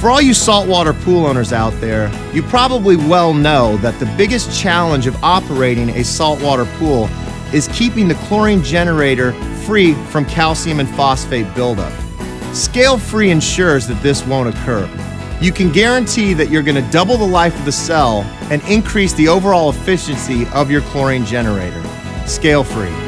For all you saltwater pool owners out there, you probably well know that the biggest challenge of operating a saltwater pool is keeping the chlorine generator free from calcium and phosphate buildup. Scale-Free ensures that this won't occur. You can guarantee that you're going to double the life of the cell and increase the overall efficiency of your chlorine generator. Scale-Free.